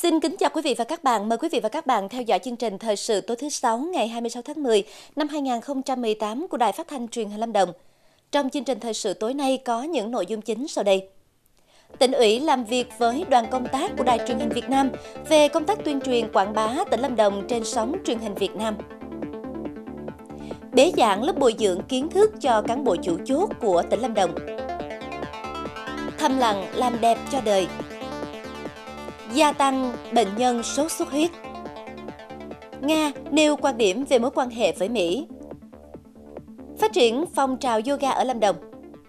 Xin kính chào quý vị và các bạn. Mời quý vị và các bạn theo dõi chương trình Thời sự tối thứ Sáu ngày 26 tháng 10 năm 2018 của Đài Phát thanh Truyền hình Lâm Đồng. Trong chương trình Thời sự tối nay có những nội dung chính sau đây. Tỉnh ủy làm việc với đoàn công tác của Đài Truyền hình Việt Nam về công tác tuyên truyền quảng bá tỉnh Lâm Đồng trên sóng truyền hình Việt Nam. Bế giảng lớp bồi dưỡng kiến thức cho cán bộ chủ chốt của tỉnh Lâm Đồng. Thầm lặng làm đẹp cho đời. Gia tăng bệnh nhân sốt xuất huyết. Nga nêu quan điểm về mối quan hệ với Mỹ. Phát triển phong trào yoga ở Lâm Đồng.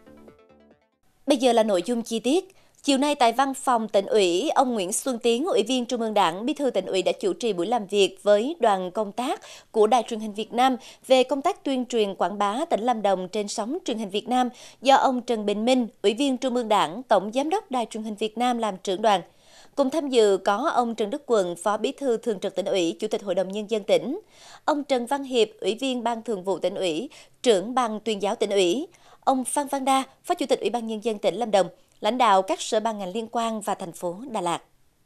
Bây giờ là nội dung chi tiết. Chiều nay tại Văn phòng Tỉnh ủy, ông Nguyễn Xuân Tiến, Ủy viên Trung ương Đảng, Bí thư Tỉnh ủy đã chủ trì buổi làm việc với đoàn công tác của Đài Truyền hình Việt Nam về công tác tuyên truyền quảng bá tỉnh Lâm Đồng trên sóng truyền hình Việt Nam do ông Trần Bình Minh, Ủy viên Trung ương Đảng, Tổng giám đốc Đài Truyền hình Việt Nam làm trưởng đoàn. Cùng tham dự có ông Trần Đức Quận, Phó Bí thư Thường trực Tỉnh ủy, Chủ tịch Hội đồng Nhân dân tỉnh, ông Trần Văn Hiệp, Ủy viên Ban Thường vụ Tỉnh ủy, trưởng Ban Tuyên giáo Tỉnh ủy, ông Phan Văn Đa, Phó Chủ tịch Ủy ban Nhân dân tỉnh Lâm Đồng, lãnh đạo các sở ban ngành liên quan và thành phố Đà Lạt.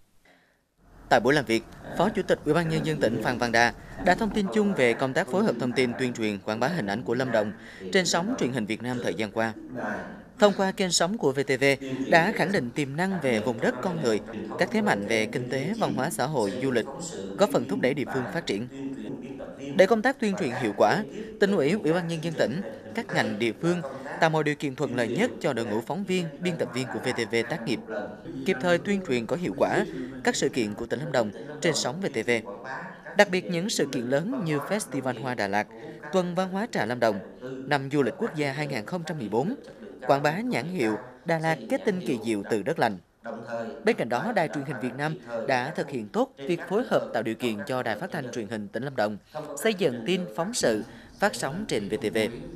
Tại buổi làm việc, Phó Chủ tịch Ủy ban Nhân dân tỉnh Phan Văn Đa đã thông tin chung về công tác phối hợp thông tin tuyên truyền quảng bá hình ảnh của Lâm Đồng trên sóng truyền hình Việt Nam thời gian qua. Thông qua kênh sóng của VTV đã khẳng định tiềm năng về vùng đất con người, các thế mạnh về kinh tế, văn hóa xã hội, du lịch, góp phần thúc đẩy địa phương phát triển. Để công tác tuyên truyền hiệu quả, Tỉnh ủy, Ủy ban Nhân dân tỉnh, các ngành địa phương tạo mọi điều kiện thuận lợi nhất cho đội ngũ phóng viên, biên tập viên của VTV tác nghiệp, kịp thời tuyên truyền có hiệu quả các sự kiện của tỉnh Lâm Đồng trên sóng VTV. Đặc biệt những sự kiện lớn như Festival Hoa Đà Lạt, Tuần Văn hóa Trà Lâm Đồng, Năm Du lịch Quốc gia 2014, quảng bá nhãn hiệu Đà Lạt kết tinh kỳ diệu từ đất lành. Bên cạnh đó, Đài Truyền hình Việt Nam đã thực hiện tốt việc phối hợp tạo điều kiện cho Đài Phát thanh Truyền hình tỉnh Lâm Đồng xây dựng tin phóng sự phát sóng trên VTV.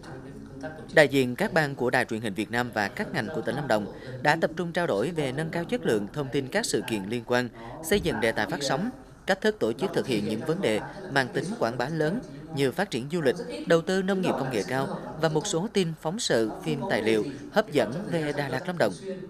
Đại diện các ban của Đài Truyền hình Việt Nam và các ngành của tỉnh Lâm Đồng đã tập trung trao đổi về nâng cao chất lượng thông tin các sự kiện liên quan, xây dựng đề tài phát sóng, cách thức tổ chức thực hiện những vấn đề mang tính quảng bá lớn như phát triển du lịch, đầu tư nông nghiệp công nghệ cao và một số tin phóng sự, phim tài liệu hấp dẫn về Đà Lạt Lâm Đồng.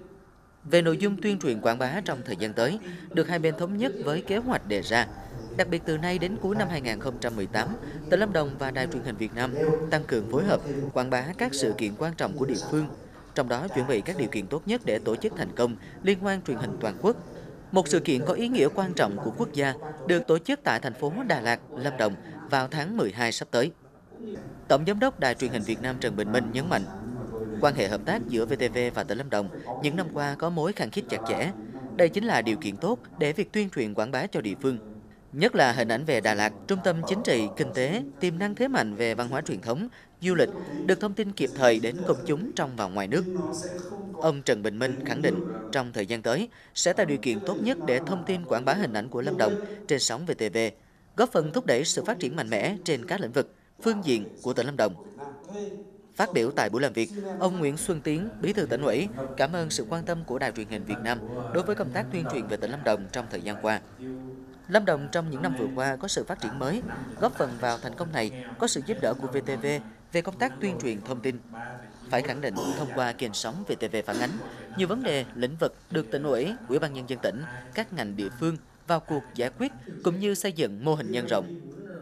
Về nội dung tuyên truyền quảng bá trong thời gian tới, được hai bên thống nhất với kế hoạch đề ra. Đặc biệt từ nay đến cuối năm 2018, tỉnh Lâm Đồng và Đài Truyền hình Việt Nam tăng cường phối hợp, quảng bá các sự kiện quan trọng của địa phương, trong đó chuẩn bị các điều kiện tốt nhất để tổ chức thành công Liên hoan truyền hình toàn quốc. Một sự kiện có ý nghĩa quan trọng của quốc gia được tổ chức tại thành phố Đà Lạt, Lâm Đồng vào tháng 12 sắp tới. Tổng giám đốc Đài Truyền hình Việt Nam Trần Bình Minh nhấn mạnh, quan hệ hợp tác giữa VTV và tỉnh Lâm Đồng những năm qua có mối khăng khít chặt chẽ. Đây chính là điều kiện tốt để việc tuyên truyền quảng bá cho địa phương. Nhất là hình ảnh về Đà Lạt, trung tâm chính trị, kinh tế, tiềm năng thế mạnh về văn hóa truyền thống, du lịch, được thông tin kịp thời đến công chúng trong và ngoài nước. Ông Trần Bình Minh khẳng định trong thời gian tới sẽ tạo điều kiện tốt nhất để thông tin quảng bá hình ảnh của Lâm Đồng trên sóng VTV, góp phần thúc đẩy sự phát triển mạnh mẽ trên các lĩnh vực, phương diện của tỉnh Lâm Đồng. Phát biểu tại buổi làm việc, ông Nguyễn Xuân Tiến, Bí thư Tỉnh ủy, cảm ơn sự quan tâm của Đài Truyền hình Việt Nam đối với công tác tuyên truyền về tỉnh Lâm Đồng trong thời gian qua. Lâm Đồng trong những năm vừa qua có sự phát triển mới, góp phần vào thành công này có sự giúp đỡ của VTV về công tác tuyên truyền thông tin. Phải khẳng định thông qua kênh sóng VTV phản ánh, nhiều vấn đề, lĩnh vực được Tỉnh ủy, Ủy ban Nhân dân tỉnh, các ngành địa phương vào cuộc giải quyết cũng như xây dựng mô hình nhân rộng.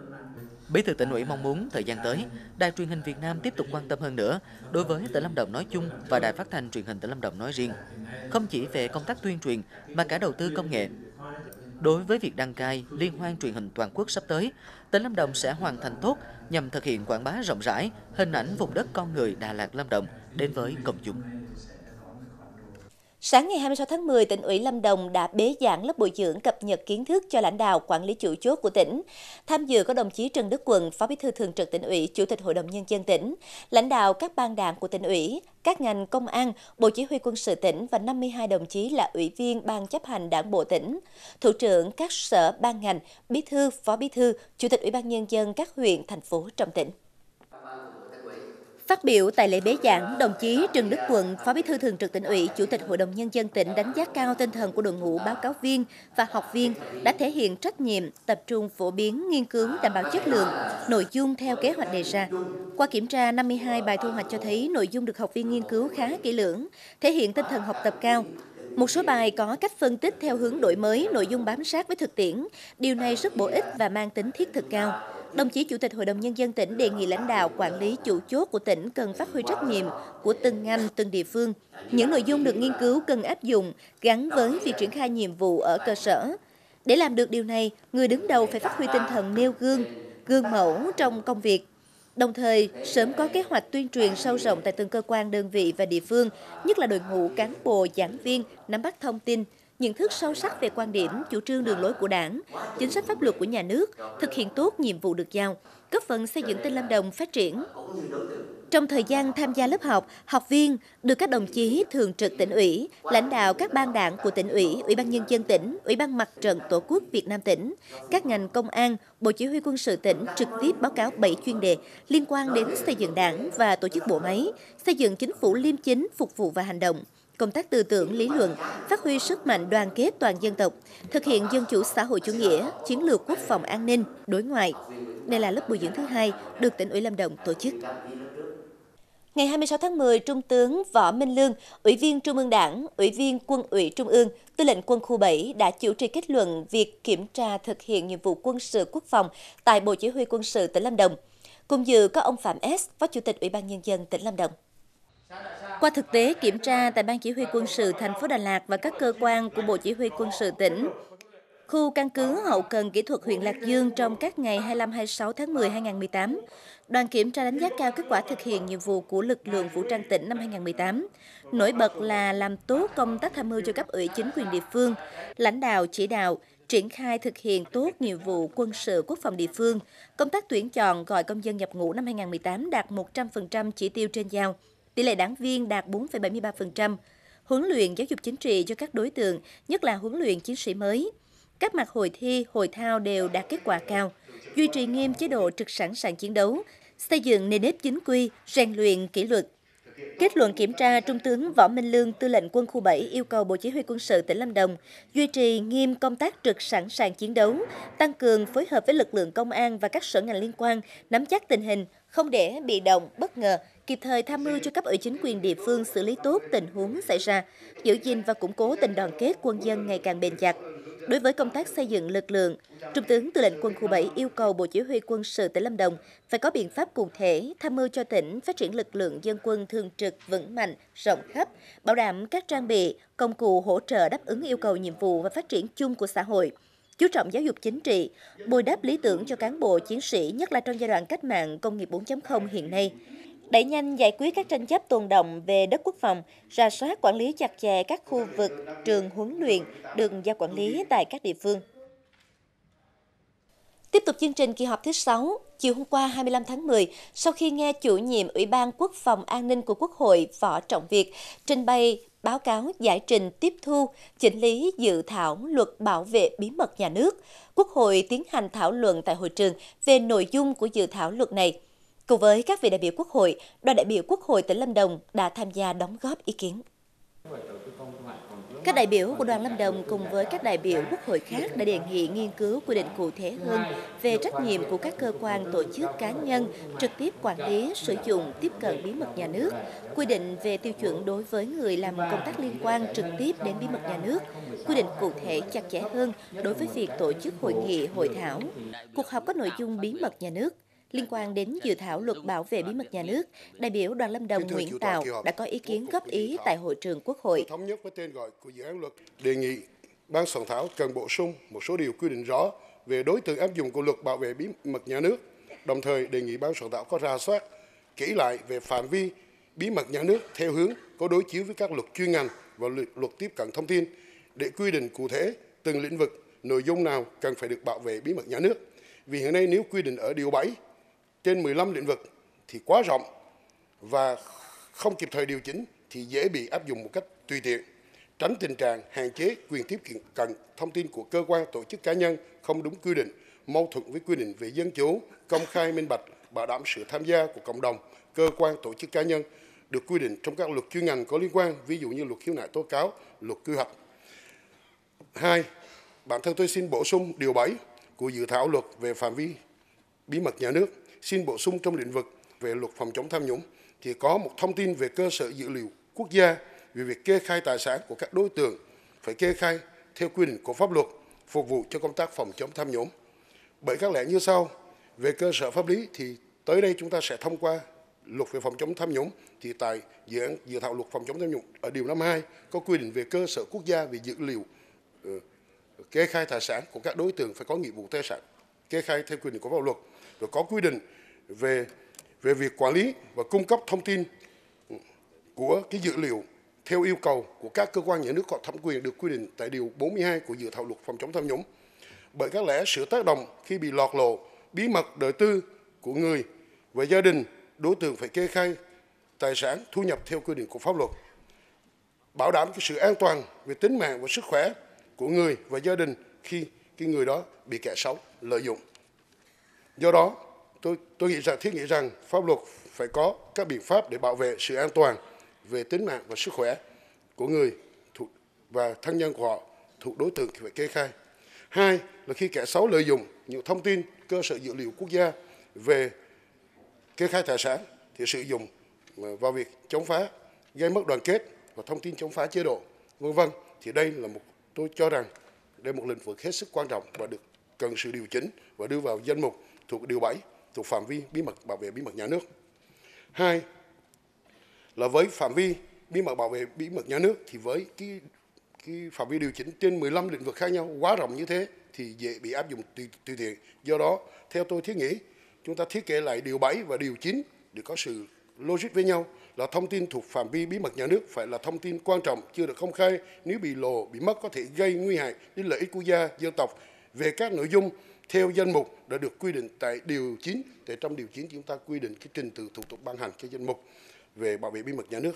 Bí thư Tỉnh ủy mong muốn thời gian tới, Đài Truyền hình Việt Nam tiếp tục quan tâm hơn nữa đối với tỉnh Lâm Đồng nói chung và Đài Phát thanh Truyền hình tỉnh Lâm Đồng nói riêng, không chỉ về công tác tuyên truyền mà cả đầu tư công nghệ. Đối với việc đăng cai Liên hoan truyền hình toàn quốc sắp tới, tỉnh Lâm Đồng sẽ hoàn thành tốt nhằm thực hiện quảng bá rộng rãi hình ảnh vùng đất con người Đà Lạt Lâm Đồng đến với công chúng. Sáng ngày 26 tháng 10, Tỉnh ủy Lâm Đồng đã bế giảng lớp bồi dưỡng cập nhật kiến thức cho lãnh đạo quản lý chủ chốt của tỉnh. Tham dự có đồng chí Trần Đức Quận, Phó Bí thư Thường trực Tỉnh ủy, Chủ tịch Hội đồng Nhân dân tỉnh, lãnh đạo các ban đảng của Tỉnh ủy, các ngành công an, Bộ Chỉ huy Quân sự tỉnh và 52 đồng chí là ủy viên Ban chấp hành Đảng bộ tỉnh, thủ trưởng các sở ban ngành, bí thư, phó bí thư, Chủ tịch Ủy ban Nhân dân các huyện, thành phố trong tỉnh. Phát biểu tại lễ bế giảng, đồng chí Trần Đức Quận, Phó Bí thư Thường trực Tỉnh ủy, Chủ tịch Hội đồng Nhân dân tỉnh đánh giá cao tinh thần của đội ngũ báo cáo viên và học viên đã thể hiện trách nhiệm, tập trung phổ biến, nghiên cứu đảm bảo chất lượng, nội dung theo kế hoạch đề ra. Qua kiểm tra, 52 bài thu hoạch cho thấy nội dung được học viên nghiên cứu khá kỹ lưỡng, thể hiện tinh thần học tập cao. Một số bài có cách phân tích theo hướng đổi mới, nội dung bám sát với thực tiễn. Điều này rất bổ ích và mang tính thiết thực cao. Đồng chí Chủ tịch Hội đồng Nhân dân tỉnh đề nghị lãnh đạo quản lý chủ chốt của tỉnh cần phát huy trách nhiệm của từng ngành, từng địa phương. Những nội dung được nghiên cứu cần áp dụng gắn với việc triển khai nhiệm vụ ở cơ sở. Để làm được điều này, người đứng đầu phải phát huy tinh thần nêu gương, gương mẫu trong công việc. Đồng thời, sớm có kế hoạch tuyên truyền sâu rộng tại từng cơ quan, đơn vị và địa phương, nhất là đội ngũ cán bộ, giảng viên, nắm bắt thông tin, nhận thức sâu sắc về quan điểm, chủ trương đường lối của Đảng, chính sách pháp luật của nhà nước, thực hiện tốt nhiệm vụ được giao, góp phần xây dựng tỉnh Lâm Đồng phát triển. Trong thời gian tham gia lớp học, học viên được các đồng chí thường trực tỉnh ủy, lãnh đạo các ban đảng của tỉnh ủy, Ủy ban Nhân dân tỉnh, Ủy ban Mặt trận Tổ quốc Việt Nam tỉnh, các ngành công an, Bộ Chỉ huy Quân sự tỉnh trực tiếp báo cáo 7 chuyên đề liên quan đến xây dựng đảng và tổ chức bộ máy, xây dựng chính phủ liêm chính, phục vụ và hành động, công tác tư tưởng, lý luận, phát huy sức mạnh đoàn kết toàn dân tộc, thực hiện dân chủ xã hội chủ nghĩa, chiến lược quốc phòng an ninh, đối ngoại. Đây là lớp bồi dưỡng thứ 2 được tỉnh ủy Lâm Đồng tổ chức. Ngày 26 tháng 10, Trung tướng Võ Minh Lương, Ủy viên Trung ương Đảng, Ủy viên Quân ủy Trung ương, Tư lệnh Quân khu 7 đã chủ trì kết luận việc kiểm tra thực hiện nhiệm vụ quân sự quốc phòng tại Bộ Chỉ huy Quân sự tỉnh Lâm Đồng. Cùng dự có ông Phạm S, Phó Chủ tịch Ủy ban Nhân dân tỉnh Lâm Đồng. Qua thực tế kiểm tra tại Ban Chỉ huy Quân sự thành phố Đà Lạt và các cơ quan của Bộ Chỉ huy Quân sự tỉnh, khu căn cứ hậu cần kỹ thuật huyện Lạc Dương trong các ngày 25-26 tháng 10 2018, đoàn kiểm tra đánh giá cao kết quả thực hiện nhiệm vụ của lực lượng vũ trang tỉnh năm 2018. Nổi bật là làm tốt công tác tham mưu cho cấp ủy chính quyền địa phương, lãnh đạo chỉ đạo, triển khai thực hiện tốt nhiệm vụ quân sự quốc phòng địa phương. Công tác tuyển chọn gọi công dân nhập ngũ năm 2018 đạt 100% chỉ tiêu trên giao, tỷ lệ đảng viên đạt 4,73%, huấn luyện giáo dục chính trị cho các đối tượng, nhất là huấn luyện chiến sĩ mới. Các mặt hội thi, hội thao đều đạt kết quả cao, duy trì nghiêm chế độ trực sẵn sàng chiến đấu, xây dựng nền nếp chính quy, rèn luyện kỷ luật. Kết luận kiểm tra, Trung tướng Võ Minh Lương, Tư lệnh Quân khu 7 yêu cầu Bộ Chỉ huy Quân sự tỉnh Lâm Đồng duy trì nghiêm công tác trực sẵn sàng chiến đấu, tăng cường phối hợp với lực lượng công an và các sở ngành liên quan, nắm chắc tình hình, không để bị động, bất ngờ, kịp thời tham mưu cho cấp ủy chính quyền địa phương xử lý tốt tình huống xảy ra, giữ gìn và củng cố tình đoàn kết quân dân ngày càng bền chặt. Đối với công tác xây dựng lực lượng, Trung tướng Tư lệnh Quân khu 7 yêu cầu Bộ Chỉ huy Quân sự tỉnh Lâm Đồng phải có biện pháp cụ thể tham mưu cho tỉnh phát triển lực lượng dân quân thường trực vững mạnh, rộng khắp, bảo đảm các trang bị, công cụ hỗ trợ đáp ứng yêu cầu nhiệm vụ và phát triển chung của xã hội. Chú trọng giáo dục chính trị, bồi đắp lý tưởng cho cán bộ chiến sĩ, nhất là trong giai đoạn cách mạng công nghiệp 4.0 hiện nay. Đẩy nhanh giải quyết các tranh chấp tồn đọng về đất quốc phòng, rà soát quản lý chặt chẽ các khu vực, trường huấn luyện được giao quản lý tại các địa phương. Tiếp tục chương trình kỳ họp thứ 6, chiều hôm qua 25 tháng 10, sau khi nghe chủ nhiệm Ủy ban Quốc phòng An ninh của Quốc hội Võ Trọng Việt trình bày báo cáo giải trình tiếp thu, chỉnh lý dự thảo luật bảo vệ bí mật nhà nước, Quốc hội tiến hành thảo luận tại hội trường về nội dung của dự thảo luật này. Cùng với các vị đại biểu Quốc hội, đoàn đại biểu Quốc hội tỉnh Lâm Đồng đã tham gia đóng góp ý kiến. Các đại biểu của đoàn Lâm Đồng cùng với các đại biểu Quốc hội khác đã đề nghị nghiên cứu quy định cụ thể hơn về trách nhiệm của các cơ quan, tổ chức, cá nhân trực tiếp quản lý, sử dụng, tiếp cận bí mật nhà nước, quy định về tiêu chuẩn đối với người làm công tác liên quan trực tiếp đến bí mật nhà nước, quy định cụ thể chặt chẽ hơn đối với việc tổ chức hội nghị, hội thảo, cuộc họp có nội dung bí mật nhà nước. Liên quan đến dự thảo luật bảo vệ bí mật nhà nước, đại biểu đoàn Lâm Đồng Nguyễn Tạo đã có ý kiến góp ý tại hội trường Quốc hội. Thống nhất với tên gọi của dự án luật, đề nghị ban soạn thảo cần bổ sung một số điều quy định rõ về đối tượng áp dụng của luật bảo vệ bí mật nhà nước. Đồng thời đề nghị ban soạn thảo có rà soát kỹ lại về phạm vi bí mật nhà nước theo hướng có đối chiếu với các luật chuyên ngành và luật tiếp cận thông tin để quy định cụ thể từng lĩnh vực, nội dung nào cần phải được bảo vệ bí mật nhà nước. Vì hiện nay nếu quy định ở điều 7 trên 15 lĩnh vực thì quá rộng và không kịp thời điều chỉnh thì dễ bị áp dụng một cách tùy tiện, tránh tình trạng hạn chế quyền tiếp cận thông tin của cơ quan, tổ chức, cá nhân không đúng quy định, mâu thuẫn với quy định về dân chủ, công khai, minh bạch, bảo đảm sự tham gia của cộng đồng, cơ quan, tổ chức, cá nhân được quy định trong các luật chuyên ngành có liên quan, ví dụ như luật khiếu nại tố cáo, luật quy hoạch. 2. Bản thân tôi xin bổ sung điều 7 của dự thảo luật về phạm vi bí mật nhà nước. Xin bổ sung trong lĩnh vực về luật phòng chống tham nhũng thì có một thông tin về cơ sở dữ liệu quốc gia về việc kê khai tài sản của các đối tượng phải kê khai theo quy định của pháp luật, phục vụ cho công tác phòng chống tham nhũng. Bởi các lẽ như sau, về cơ sở pháp lý thì tới đây chúng ta sẽ thông qua luật về phòng chống tham nhũng. Thì tại dự thảo luật phòng chống tham nhũng ở điều 52 có quy định về cơ sở quốc gia về dữ liệu kê khai tài sản của các đối tượng phải có nghĩa vụ tài sản kê khai theo quy định của pháp luật. Rồi có quy định về việc quản lý và cung cấp thông tin của cái dữ liệu theo yêu cầu của các cơ quan nhà nước có thẩm quyền được quy định tại điều 42 của dự thảo luật phòng chống tham nhũng. Bởi các lẽ sự tác động khi bị lọt lộ bí mật đời tư của người và gia đình, đối tượng phải kê khai tài sản thu nhập theo quy định của pháp luật, bảo đảm cái sự an toàn về tính mạng và sức khỏe của người và gia đình khi cái người đó bị kẻ xấu lợi dụng. Do đó, tôi thiết nghĩ rằng pháp luật phải có các biện pháp để bảo vệ sự an toàn về tính mạng và sức khỏe của người và thân nhân của họ thuộc đối tượng phải kê khai. Hai là khi kẻ xấu lợi dụng những thông tin cơ sở dữ liệu quốc gia về kê khai tài sản thì sử dụng vào việc chống phá, gây mất đoàn kết và thông tin chống phá chế độ, v.v. Thì đây là tôi cho rằng đây là một lĩnh vực hết sức quan trọng và cần sự điều chỉnh và đưa vào danh mục thuộc điều 7 thuộc phạm vi bí mật bảo vệ bí mật nhà nước. Hai là với phạm vi bí mật bảo vệ bí mật nhà nước thì với cái phạm vi điều chỉnh trên 15 lĩnh vực khác nhau quá rộng như thế thì dễ bị áp dụng tùy tiện. Do đó, theo tôi thiết nghĩ, chúng ta thiết kế lại điều 7 và điều 9 để có sự logic với nhau là thông tin thuộc phạm vi bí mật nhà nước phải là thông tin quan trọng chưa được công khai, nếu bị lộ, bị mất có thể gây nguy hại đến lợi ích quốc gia, dân tộc về các nội dung theo danh mục đã được quy định tại điều 9. Tại trong điều 9 chúng ta quy định cái trình tự thủ tục ban hành cái danh mục về bảo vệ bí mật nhà nước.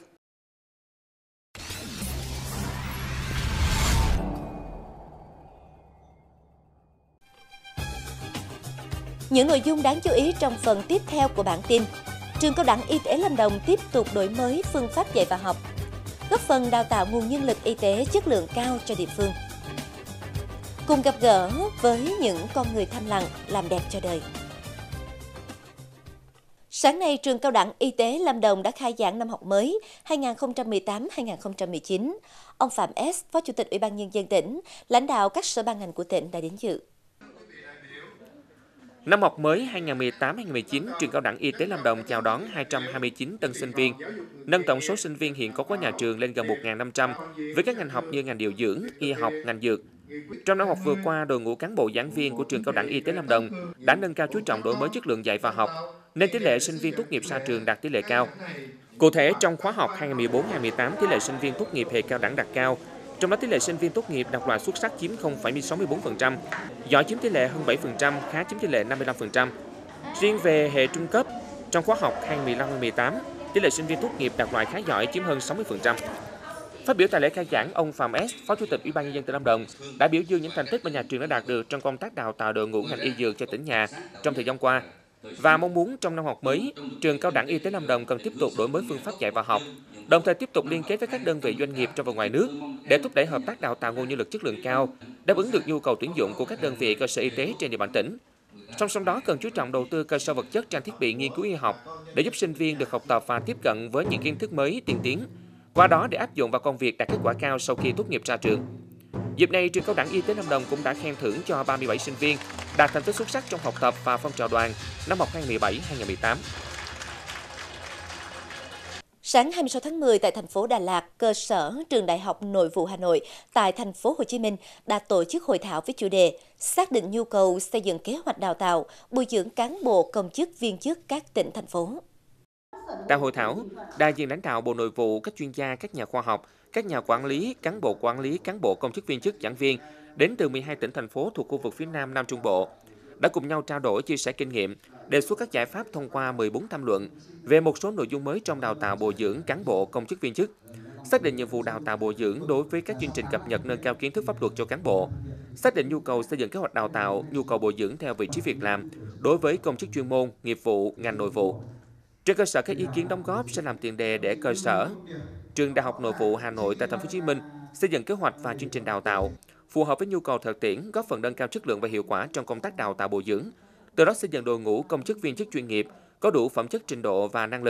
Những nội dung đáng chú ý trong phần tiếp theo của bản tin. Trường Cao đẳng Y tế Lâm Đồng tiếp tục đổi mới phương pháp dạy và học, góp phần đào tạo nguồn nhân lực y tế chất lượng cao cho địa phương. Cùng gặp gỡ với những con người thầm lặng làm đẹp cho đời. Sáng nay, Trường Cao đẳng Y tế Lâm Đồng đã khai giảng năm học mới 2018-2019. Ông Phạm S, Phó Chủ tịch Ủy ban Nhân dân tỉnh, lãnh đạo các sở ban ngành của tỉnh đã đến dự. Năm học mới 2018-2019, Trường Cao đẳng Y tế Lâm Đồng chào đón 229 tân sinh viên, nâng tổng số sinh viên hiện có của nhà trường lên gần 1.500 với các ngành học như ngành điều dưỡng, y học, ngành dược. Trong năm học vừa qua, đội ngũ cán bộ giảng viên của Trường Cao đẳng Y tế Lâm Đồng đã nâng cao chú trọng đổi mới chất lượng dạy và học, nên tỷ lệ sinh viên tốt nghiệp ra trường đạt tỷ lệ cao. Cụ thể, trong khóa học 2014-2018, tỷ lệ sinh viên tốt nghiệp hệ cao đẳng đạt cao. Trong đó tỷ lệ sinh viên tốt nghiệp đạt loại xuất sắc chiếm 0,64%, giỏi chiếm tỷ lệ hơn 7%, khá chiếm tỷ lệ 55%. Riêng về hệ trung cấp, trong khóa học 2015-2018, tỷ lệ sinh viên tốt nghiệp đạt loại khá giỏi chiếm hơn 60%. Phát biểu tại lễ khai giảng, ông Phạm S, Phó Chủ tịch Ủy ban Nhân dân tỉnh Lâm Đồng đã biểu dương những thành tích mà nhà trường đã đạt được trong công tác đào tạo đội ngũ ngành y dược cho tỉnh nhà trong thời gian qua và mong muốn trong năm học mới, Trường Cao đẳng Y tế Lâm Đồng cần tiếp tục đổi mới phương pháp dạy và học, đồng thời tiếp tục liên kết với các đơn vị doanh nghiệp trong và ngoài nước để thúc đẩy hợp tác đào tạo nguồn nhân lực chất lượng cao, đáp ứng được nhu cầu tuyển dụng của các đơn vị cơ sở y tế trên địa bàn tỉnh. Song song đó cần chú trọng đầu tư cơ sở vật chất, trang thiết bị nghiên cứu y học để giúp sinh viên được học tập và tiếp cận với những kiến thức mới, tiên tiến, qua đó để áp dụng vào công việc đạt kết quả cao sau khi tốt nghiệp ra trường. Dịp này, Trường Cao đẳng Y tế Lâm Đồng cũng đã khen thưởng cho 37 sinh viên đạt thành tích xuất sắc trong học tập và phong trào đoàn năm học 2017-2018. Sáng 26 tháng 10 tại thành phố Đà Lạt, cơ sở Trường Đại học Nội vụ Hà Nội tại thành phố Hồ Chí Minh đã tổ chức hội thảo với chủ đề xác định nhu cầu xây dựng kế hoạch đào tạo, bồi dưỡng cán bộ công chức viên chức các tỉnh thành phố. Tại hội thảo, đại diện lãnh đạo Bộ Nội vụ, các chuyên gia, các nhà khoa học, các nhà quản lý, cán bộ công chức viên chức, giảng viên đến từ 12 tỉnh thành phố thuộc khu vực phía Nam Nam Trung Bộ đã cùng nhau trao đổi, chia sẻ kinh nghiệm, đề xuất các giải pháp thông qua 14 tham luận về một số nội dung mới trong đào tạo bồi dưỡng cán bộ công chức viên chức, xác định nhiệm vụ đào tạo bồi dưỡng đối với các chương trình cập nhật nâng cao kiến thức pháp luật cho cán bộ, xác định nhu cầu xây dựng kế hoạch đào tạo, nhu cầu bồi dưỡng theo vị trí việc làm đối với công chức chuyên môn, nghiệp vụ, ngành nội vụ. Trên cơ sở các ý kiến đóng góp sẽ làm tiền đề để cơ sở Trường Đại học Nội vụ Hà Nội tại thành phố Hồ Chí Minh xây dựng kế hoạch và chương trình đào tạo phù hợp với nhu cầu thực tiễn, góp phần nâng cao chất lượng và hiệu quả trong công tác đào tạo bồi dưỡng, từ đó xây dựng đội ngũ công chức viên chức chuyên nghiệp có đủ phẩm chất, trình độ và năng lực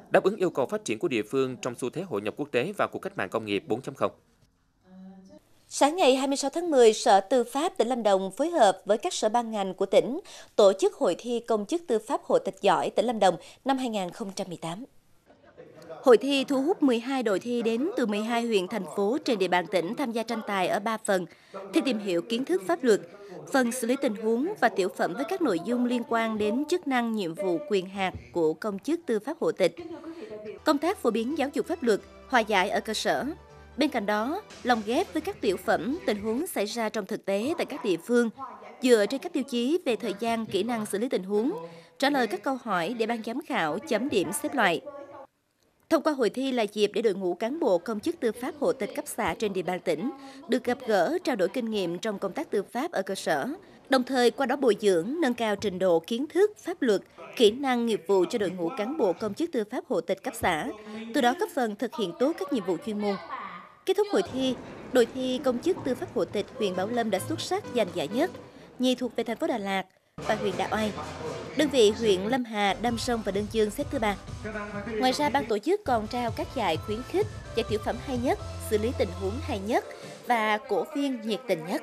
đáp ứng yêu cầu phát triển của địa phương trong xu thế hội nhập quốc tế và cuộc cách mạng công nghiệp 4.0. Sáng ngày 26 tháng 10, Sở Tư pháp tỉnh Lâm Đồng phối hợp với các sở ban ngành của tỉnh tổ chức hội thi công chức tư pháp hộ tịch giỏi tỉnh Lâm Đồng năm 2018. Hội thi thu hút 12 đội thi đến từ 12 huyện, thành phố trên địa bàn tỉnh tham gia tranh tài ở 3 phần: thi tìm hiểu kiến thức pháp luật, phần xử lý tình huống và tiểu phẩm với các nội dung liên quan đến chức năng, nhiệm vụ, quyền hạn của công chức tư pháp hộ tịch, công tác phổ biến giáo dục pháp luật, hòa giải ở cơ sở. Bên cạnh đó, lồng ghép với các tiểu phẩm, tình huống xảy ra trong thực tế tại các địa phương, dựa trên các tiêu chí về thời gian, kỹ năng xử lý tình huống, trả lời các câu hỏi để ban giám khảo chấm điểm xếp loại. Thông qua hội thi là dịp để đội ngũ cán bộ công chức tư pháp hộ tịch cấp xã trên địa bàn tỉnh được gặp gỡ, trao đổi kinh nghiệm trong công tác tư pháp ở cơ sở, đồng thời qua đó bồi dưỡng, nâng cao trình độ kiến thức, pháp luật, kỹ năng nghiệp vụ cho đội ngũ cán bộ công chức tư pháp hộ tịch cấp xã, từ đó góp phần thực hiện tốt các nhiệm vụ chuyên môn. Kết thúc hội thi, đội thi công chức tư pháp hộ tịch huyện Bảo Lâm đã xuất sắc giành giải nhất, nhì thuộc về thành phố Đà Lạt và huyện Đạ Oai. Đơn vị huyện Lâm Hà, Đam Sông và Đơn Dương xếp thứ 3. Ngoài ra, ban tổ chức còn trao các giải khuyến khích, giải tiểu phẩm hay nhất, xử lý tình huống hay nhất và cổ viên nhiệt tình nhất.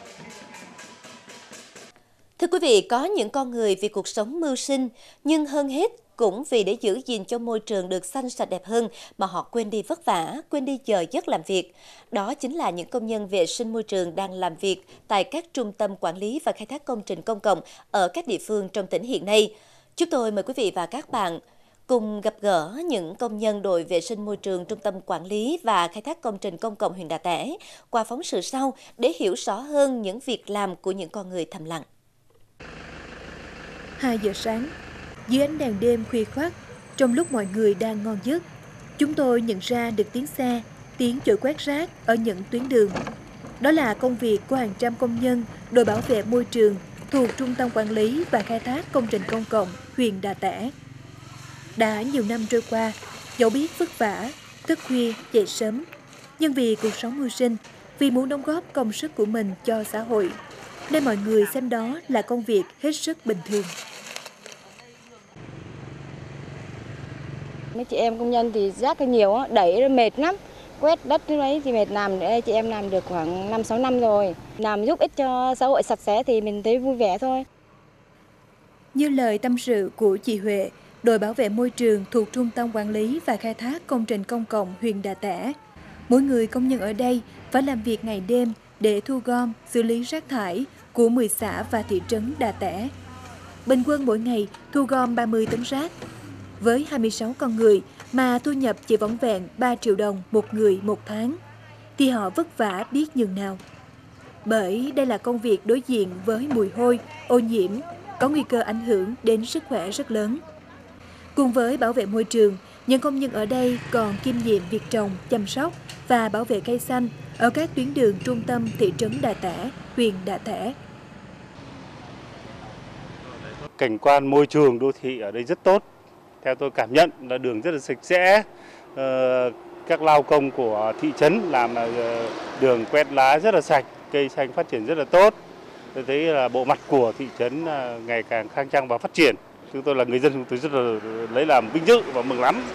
Thưa quý vị, có những con người vì cuộc sống mưu sinh, nhưng hơn hết cũng vì để giữ gìn cho môi trường được xanh sạch đẹp hơn mà họ quên đi vất vả, quên đi giờ giấc làm việc. Đó chính là những công nhân vệ sinh môi trường đang làm việc tại các trung tâm quản lý và khai thác công trình công cộng ở các địa phương trong tỉnh hiện nay. Chúng tôi mời quý vị và các bạn cùng gặp gỡ những công nhân đội vệ sinh môi trường Trung tâm Quản lý và Khai thác Công trình Công cộng huyện Đà Tẻ qua phóng sự sau để hiểu rõ hơn những việc làm của những con người thầm lặng. 2 giờ sáng, dưới ánh đèn đêm khuya khoắt, trong lúc mọi người đang ngon giấc, chúng tôi nhận ra được tiếng xe, tiếng chổi quét rác ở những tuyến đường. Đó là công việc của hàng trăm công nhân đội bảo vệ môi trường thuộc Trung tâm Quản lý và Khai thác Công trình Công cộng huyện Đà Tẻ. Đã nhiều năm trôi qua, dẫu biết vất vả, thức khuya, dậy sớm, nhưng vì cuộc sống mưu sinh, vì muốn đóng góp công sức của mình cho xã hội, nên mọi người xem đó là công việc hết sức bình thường. Mấy chị em công nhân thì rác nhiều, đẩy mệt lắm. Quét đất đấy thì mệt, làm để chị em làm được khoảng 5-6 năm rồi. Làm giúp ích cho xã hội sạch sẽ thì mình thấy vui vẻ thôi. Như lời tâm sự của chị Huệ, đội bảo vệ môi trường thuộc Trung tâm Quản lý và Khai thác Công trình Công cộng huyện Đà Tẻ. Mỗi người công nhân ở đây phải làm việc ngày đêm để thu gom, xử lý rác thải của 10 xã và thị trấn Đà Tẻ. Bình quân mỗi ngày thu gom 30 tấn rác. Với 26 con người mà thu nhập chỉ vỏn vẹn 3 triệu đồng một người một tháng, thì họ vất vả biết nhường nào. Bởi đây là công việc đối diện với mùi hôi, ô nhiễm, có nguy cơ ảnh hưởng đến sức khỏe rất lớn. Cùng với bảo vệ môi trường, những công nhân ở đây còn kiêm nhiệm việc trồng, chăm sóc và bảo vệ cây xanh ở các tuyến đường trung tâm thị trấn Đà Tẻ, huyện Đà Tẻ. Cảnh quan môi trường đô thị ở đây rất tốt. Theo tôi cảm nhận là đường rất là sạch sẽ. Các lao công của thị trấn làm đường quét lá rất là sạch, cây xanh phát triển rất là tốt. Tôi thấy là bộ mặt của thị trấn ngày càng khang trang và phát triển. Chúng tôi là người dân, chúng tôi rất là lấy làm vinh dự và mừng lắm.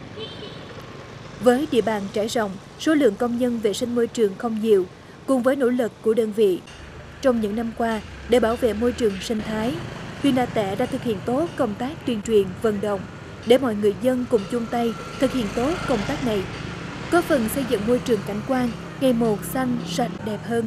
Với địa bàn trải rộng, số lượng công nhân vệ sinh môi trường không nhiều, cùng với nỗ lực của đơn vị. Trong những năm qua, để bảo vệ môi trường sinh thái, huyện Đà Tẻ đã thực hiện tốt công tác tuyên truyền, vận động để mọi người dân cùng chung tay thực hiện tốt công tác này, góp phần xây dựng môi trường cảnh quan ngày một xanh, sạch, đẹp hơn.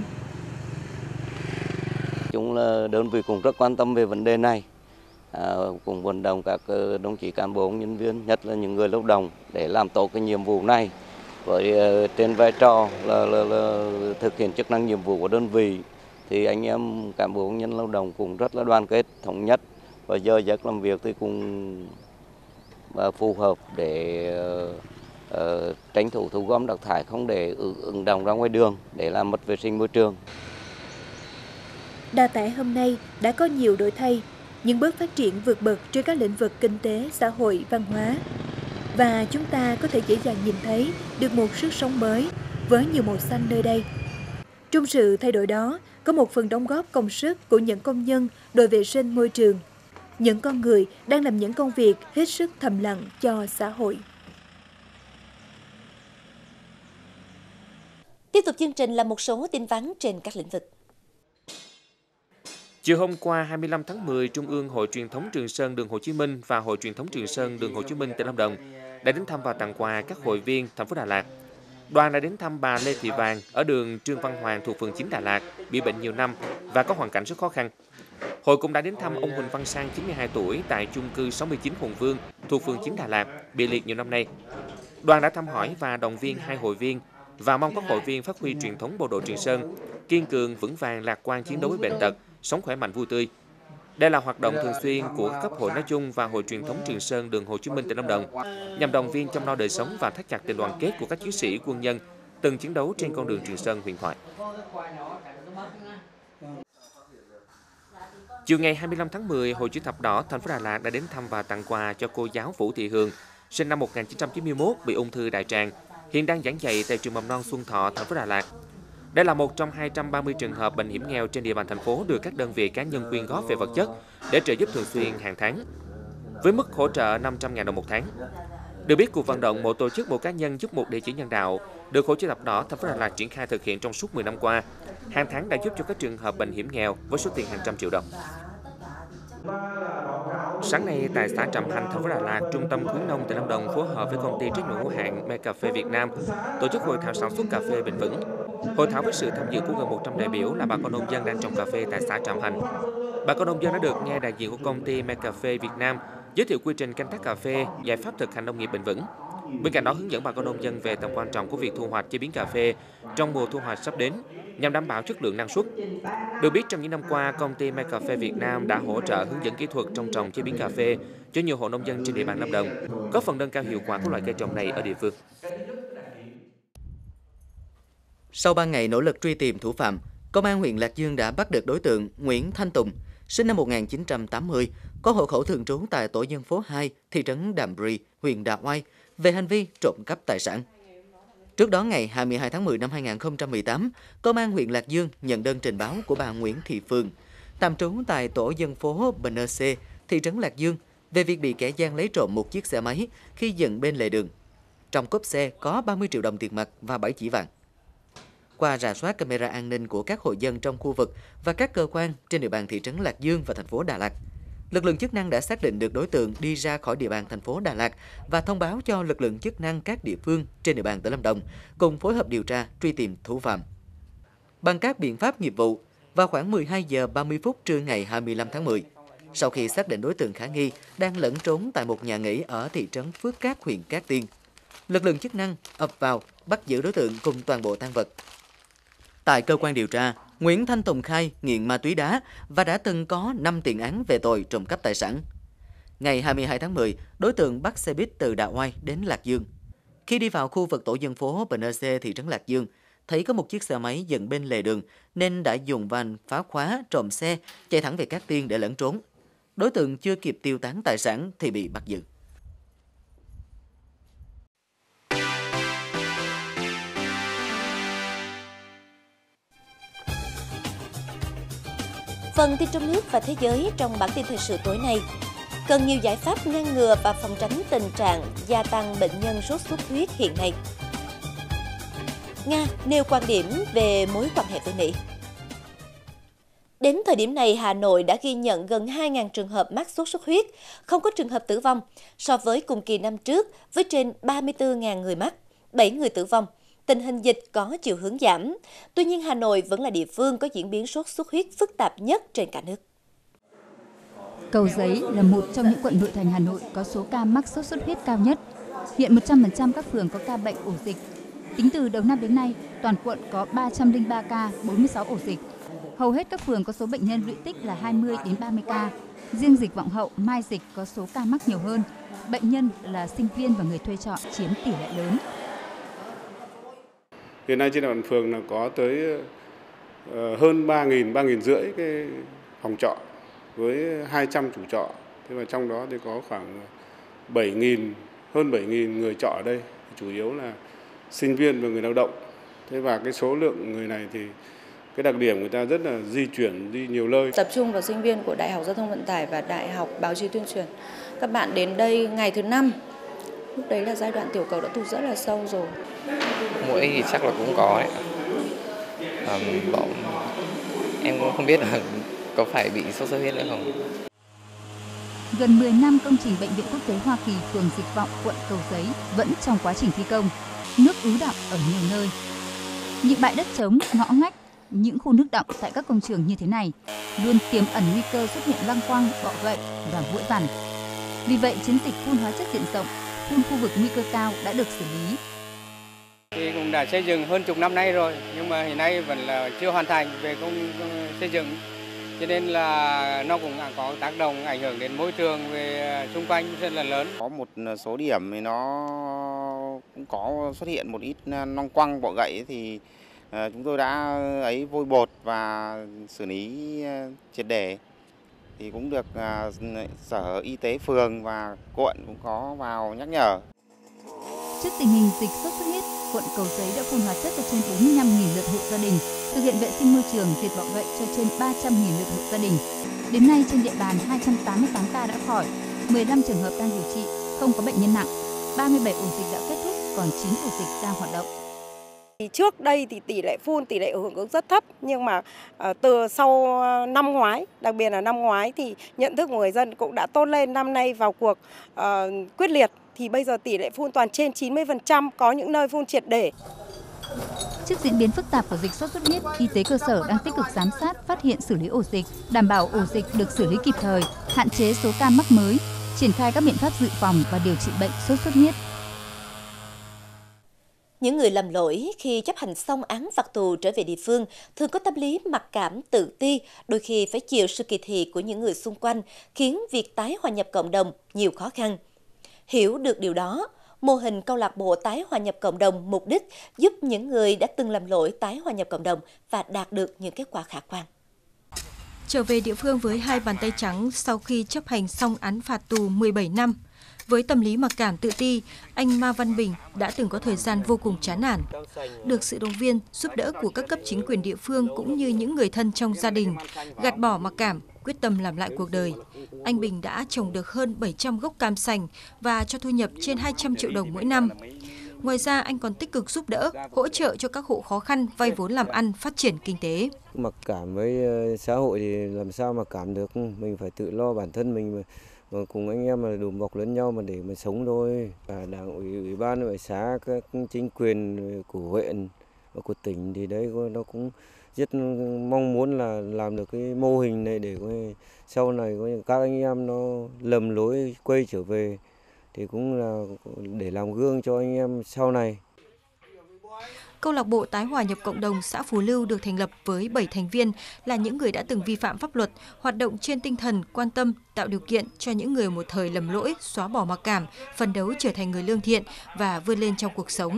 Chúng là đơn vị cũng rất quan tâm về vấn đề này, cùng vận động các đồng chí cán bộ nhân viên, nhất là những người lao động để làm tốt cái nhiệm vụ này với trên vai trò là thực hiện chức năng nhiệm vụ của đơn vị. Thì anh em cán bộ công nhân lao động cũng rất là đoàn kết, thống nhất và giờ giấc làm việc thì cũng phù hợp để tranh thủ thu gom rác thải, không để ứ động ra ngoài đường để làm mất vệ sinh môi trường. Đà Tẻ hôm nay đã có nhiều đổi thay, những bước phát triển vượt bậc trên các lĩnh vực kinh tế, xã hội, văn hóa. Và chúng ta có thể dễ dàng nhìn thấy được một sức sống mới với nhiều màu xanh nơi đây. Trong sự thay đổi đó, có một phần đóng góp công sức của những công nhân đội vệ sinh môi trường. những con người đang làm những công việc hết sức thầm lặng cho xã hội. Tiếp tục chương trình là một số tin vắn trên các lĩnh vực. Chiều hôm qua 25 tháng 10, Trung ương Hội Truyền thống Trường Sơn Đường Hồ Chí Minh và Hội Truyền thống Trường Sơn Đường Hồ Chí Minh tỉnh Lâm Đồng đã đến thăm và tặng quà các hội viên thành phố Đà Lạt. Đoàn đã đến thăm bà Lê Thị Vàng ở đường Trương Văn Hoàng thuộc phường 9 Đà Lạt, bị bệnh nhiều năm và có hoàn cảnh rất khó khăn. Hội cũng đã đến thăm ông Huỳnh Văn Sang 92 tuổi tại chung cư 69 Hùng Vương thuộc phường 9 Đà Lạt, bị liệt nhiều năm nay. Đoàn đã thăm hỏi và động viên hai hội viên và mong các hội viên phát huy truyền thống bộ đội Trường Sơn, kiên cường, vững vàng, lạc quan chiến đấu với bệnh tật, sống khỏe mạnh vui tươi. Đây là hoạt động thường xuyên của các cấp hội nói chung và Hội Truyền thống Trường Sơn Đường Hồ Chí Minh tỉnh Lâm Đồng, nhằm động viên chăm lo đời sống và thắt chặt tình đoàn kết của các chiến sĩ quân nhân từng chiến đấu trên con đường Trường Sơn huyền thoại. Chiều ngày 25 tháng 10, Hội Chữ thập đỏ thành phố Đà Lạt đã đến thăm và tặng quà cho cô giáo Vũ Thị Hường, sinh năm 1991, bị ung thư đại tràng, hiện đang giảng dạy tại trường mầm non Xuân Thọ, thành phố Đà Lạt. Đây là một trong 230 trường hợp bệnh hiểm nghèo trên địa bàn thành phố được các đơn vị cá nhân quyên góp về vật chất để trợ giúp thường xuyên hàng tháng, với mức hỗ trợ 500.000 đồng một tháng. Được biết, cuộc vận động mỗi tổ chức, mỗi cá nhân giúp một địa chỉ nhân đạo được Hội Chữ thập đỏ thành phố Đà Lạt triển khai thực hiện trong suốt 10 năm qua, hàng tháng đã giúp cho các trường hợp bệnh hiểm nghèo với số tiền hàng trăm triệu đồng. Sáng nay tại xã Trạm Hành, thành phố Đà Lạt, Trung tâm khuyến nông tỉnh Lâm Đồng phối hợp với công ty trách nhiệm hữu hạn MeCafe Việt Nam tổ chức hội thảo sản xuất cà phê bền vững. Hội thảo với sự tham dự của gần 100 đại biểu là bà con nông dân đang trồng cà phê tại xã Trạm Hành. Bà con nông dân đã được nghe đại diện của công ty MeCafe Việt Nam giới thiệu quy trình canh tác cà phê, giải pháp thực hành nông nghiệp bền vững. Bên cạnh đó hướng dẫn bà con nông dân về tầm quan trọng của việc thu hoạch chế biến cà phê trong mùa thu hoạch sắp đến nhằm đảm bảo chất lượng năng suất. Được biết, trong những năm qua, công ty MeCafe Việt Nam đã hỗ trợ hướng dẫn kỹ thuật trong trồng chế biến cà phê cho nhiều hộ nông dân trên địa bàn Lâm Đồng, góp phần nâng cao hiệu quả của loại cây trồng này ở địa phương. Sau 3 ngày nỗ lực truy tìm thủ phạm, Công an huyện Lạc Dương đã bắt được đối tượng Nguyễn Thanh Tùng, sinh năm 1980, có hộ khẩu thường trú tại tổ dân phố 2, thị trấn Đạm Rì, huyện Đạ Oai, về hành vi trộm cắp tài sản. Trước đó, ngày 22 tháng 10 năm 2018, Công an huyện Lạc Dương nhận đơn trình báo của bà Nguyễn Thị Phương, tạm trú tại tổ dân phố BNC, thị trấn Lạc Dương, về việc bị kẻ gian lấy trộm một chiếc xe máy khi dừng bên lề đường. Trong cốp xe có 30 triệu đồng tiền mặt và 7 chỉ vàng. Qua rà soát camera an ninh của các hộ dân trong khu vực và các cơ quan trên địa bàn thị trấn Lạc Dương và thành phố Đà Lạt, lực lượng chức năng đã xác định được đối tượng đi ra khỏi địa bàn thành phố Đà Lạt và thông báo cho lực lượng chức năng các địa phương trên địa bàn tỉnh Lâm Đồng cùng phối hợp điều tra truy tìm thủ phạm. Bằng các biện pháp nghiệp vụ, vào khoảng 12 giờ 30 phút trưa ngày 25 tháng 10, sau khi xác định đối tượng khả nghi đang lẫn trốn tại một nhà nghỉ ở thị trấn Phước Cát, huyện Cát Tiên, lực lượng chức năng ập vào bắt giữ đối tượng cùng toàn bộ tang vật. Tại cơ quan điều tra, Nguyễn Thanh Tùng khai nghiện ma túy đá và đã từng có 5 tiền án về tội trộm cắp tài sản. Ngày 22 tháng 10, đối tượng bắt xe buýt từ Đạ Oai đến Lạc Dương. Khi đi vào khu vực tổ dân phố BNC thị trấn Lạc Dương, thấy có một chiếc xe máy dừng bên lề đường nên đã dùng van phá khóa trộm xe, chạy thẳng về Cát Tiên để lẫn trốn. Đối tượng chưa kịp tiêu tán tài sản thì bị bắt giữ. Phần tin trong nước và thế giới trong bản tin thời sự tối nay. Cần nhiều giải pháp ngăn ngừa và phòng tránh tình trạng gia tăng bệnh nhân sốt xuất huyết hiện nay. Nga nêu quan điểm về mối quan hệ với Mỹ. Đến thời điểm này, Hà Nội đã ghi nhận gần 2.000 trường hợp mắc sốt xuất huyết, không có trường hợp tử vong, so với cùng kỳ năm trước với trên 34.000 người mắc, 7 người tử vong. Tình hình dịch có chiều hướng giảm. Tuy nhiên, Hà Nội vẫn là địa phương có diễn biến sốt xuất huyết phức tạp nhất trên cả nước. Cầu Giấy là một trong những quận nội thành Hà Nội có số ca mắc sốt xuất huyết cao nhất. Hiện 100% các phường có ca bệnh ổ dịch. Tính từ đầu năm đến nay, toàn quận có 303 ca, 46 ổ dịch. Hầu hết các phường có số bệnh nhân lũy tích là 20 đến 30 ca. Riêng Dịch Vọng Hậu, Mai Dịch có số ca mắc nhiều hơn. Bệnh nhân là sinh viên và người thuê trọ chiếm tỷ lệ lớn. Hiện nay trên địa bàn phường là có tới hơn 3.500 cái phòng trọ với 200 chủ trọ. Thế mà trong đó thì có khoảng hơn 7.000 người trọ ở đây, chủ yếu là sinh viên và người lao động. Thế và cái số lượng người này thì cái đặc điểm người ta rất là di chuyển đi nhiều nơi. Tập trung vào sinh viên của Đại học Giao thông Vận tải và Đại học Báo chí Tuyên truyền. Các bạn đến đây ngày thứ 5, lúc đấy là giai đoạn tiểu cầu đã tụt rất là sâu rồi. Mũi thì chắc là cũng có đấy. Em cũng không biết là có phải bị sốt xuất huyết nữa không. Gần 10 năm công trình Bệnh viện Quốc tế Hoa Kỳ phường Dịch Vọng, quận Cầu Giấy vẫn trong quá trình thi công. Nước ứ đọng ở nhiều nơi. Những bãi đất trống, ngõ ngách, những khu nước đọng tại các công trường như thế này luôn tiềm ẩn nguy cơ xuất hiện lăng quăng, bọ gậy và muỗi vằn. Vì vậy, chiến dịch phun hóa chất diện rộng, phun khu vực nguy cơ cao đã được xử lý. Thì cũng đã xây dựng hơn chục năm nay rồi, nhưng mà hiện nay vẫn là chưa hoàn thành về công xây dựng, cho nên là nó cũng có tác động ảnh hưởng đến môi trường về xung quanh rất là lớn. Có một số điểm thì nó cũng có xuất hiện một ít long quăng, bọ gậy thì chúng tôi đã vôi bột và xử lý triệt để, thì cũng được Sở Y tế phường và quận cũng có vào nhắc nhở. Trước tình hình dịch sốt xuất huyết, quận Cầu Giấy đã phun hóa chất cho trên 45.000 lượt hộ gia đình, thực hiện vệ sinh môi trường, diệt bọ gậy cho trên 300.000 lượt hộ gia đình. Đến nay trên địa bàn 288 ca đã khỏi, 15 trường hợp đang điều trị, không có bệnh nhân nặng, 37 ổ dịch đã kết thúc, còn 9 ổ dịch đang hoạt động. Trước đây thì tỷ lệ phun, tỷ lệ hưởng ứng rất thấp, nhưng mà từ sau năm ngoái, đặc biệt là năm ngoái thì nhận thức của người dân cũng đã tốt lên. Năm nay vào cuộc quyết liệt thì bây giờ tỷ lệ phun toàn trên 90%, có những nơi phun triệt để. Trước diễn biến phức tạp của dịch sốt xuất huyết, y tế cơ sở đang tích cực giám sát, phát hiện xử lý ổ dịch, đảm bảo ổ dịch được xử lý kịp thời, hạn chế số ca mắc mới, triển khai các biện pháp dự phòng và điều trị bệnh sốt xuất huyết. Những người lầm lỗi khi chấp hành xong án phạt tù trở về địa phương thường có tâm lý mặc cảm, tự ti, đôi khi phải chịu sự kỳ thị của những người xung quanh, khiến việc tái hòa nhập cộng đồng nhiều khó khăn. Hiểu được điều đó, mô hình câu lạc bộ tái hòa nhập cộng đồng mục đích giúp những người đã từng làm lỗi tái hòa nhập cộng đồng và đạt được những kết quả khả quan. Trở về địa phương với hai bàn tay trắng sau khi chấp hành xong án phạt tù 17 năm. Với tâm lý mặc cảm tự ti, anh Ma Văn Bình đã từng có thời gian vô cùng chán nản. Được sự động viên, giúp đỡ của các cấp chính quyền địa phương cũng như những người thân trong gia đình, gạt bỏ mặc cảm, quyết tâm làm lại cuộc đời. Anh Bình đã trồng được hơn 700 gốc cam sành và cho thu nhập trên 200 triệu đồng mỗi năm. Ngoài ra, anh còn tích cực giúp đỡ, hỗ trợ cho các hộ khó khăn vay vốn làm ăn, phát triển kinh tế. Mặc cảm với xã hội thì làm sao mà cảm được, mình phải tự lo bản thân mình. Mà cùng anh em mà đùm bọc lẫn nhau mà để mà sống thôi. Đảng ủy ban, ủy xã, các chính quyền của huyện và của tỉnh thì đấy nó cũng rất mong muốn là làm được cái mô hình này để sau này các anh em nó lầm lỗi quay trở về thì cũng là để làm gương cho anh em sau này. Câu lạc bộ tái hòa nhập cộng đồng xã Phú Lưu được thành lập với 7 thành viên là những người đã từng vi phạm pháp luật, hoạt động trên tinh thần quan tâm, tạo điều kiện cho những người một thời lầm lỗi, xóa bỏ mặc cảm, phấn đấu trở thành người lương thiện và vươn lên trong cuộc sống.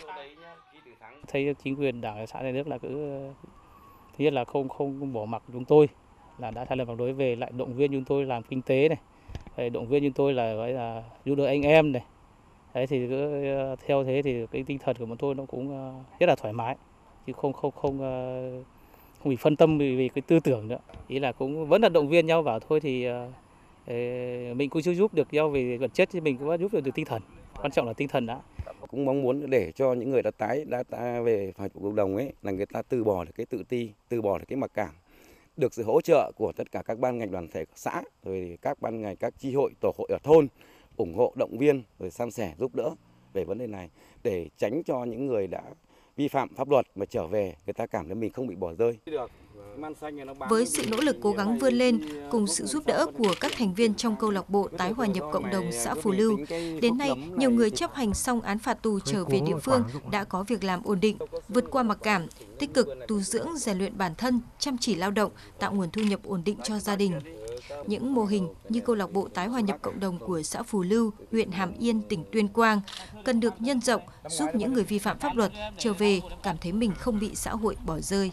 Thấy chính quyền đảng xã nhà nước là thứ nhất là không bỏ mặc chúng tôi, là đã thay lời phản đối về lại động viên chúng tôi làm kinh tế này, động viên chúng tôi là giúp đỡ anh em này. Đấy thì cứ theo thế thì cái tinh thần của bọn tôi nó cũng rất là thoải mái, chứ không bị phân tâm vì cái tư tưởng nữa. Ý là cũng vẫn là động viên nhau vào thôi, thì mình cũng chưa giúp được nhau về vật chất thì mình cũng giúp được tinh thần. Quan trọng là tinh thần đã. Cũng mong muốn để cho những người đã về hòa nhập cộng đồng ấy là người ta từ bỏ được cái tự ti, từ bỏ được cái mặc cảm, được sự hỗ trợ của tất cả các ban ngành đoàn thể xã, rồi các ban ngành, các chi hội, tổ hội ở thôn ủng hộ, động viên, rồi san sẻ, giúp đỡ về vấn đề này để tránh cho những người đã vi phạm pháp luật mà trở về người ta cảm thấy mình không bị bỏ rơi. Với sự nỗ lực cố gắng vươn lên cùng sự giúp đỡ của các thành viên trong câu lạc bộ tái hòa nhập cộng đồng xã Phú Lưu, đến nay nhiều người chấp hành xong án phạt tù trở về địa phương đã có việc làm ổn định, vượt qua mặc cảm, tích cực tu dưỡng, rèn luyện bản thân, chăm chỉ lao động, tạo nguồn thu nhập ổn định cho gia đình. Những mô hình như câu lạc bộ tái hòa nhập cộng đồng của xã Phú Lưu, huyện Hàm Yên, tỉnh Tuyên Quang cần được nhân rộng, giúp những người vi phạm pháp luật trở về cảm thấy mình không bị xã hội bỏ rơi.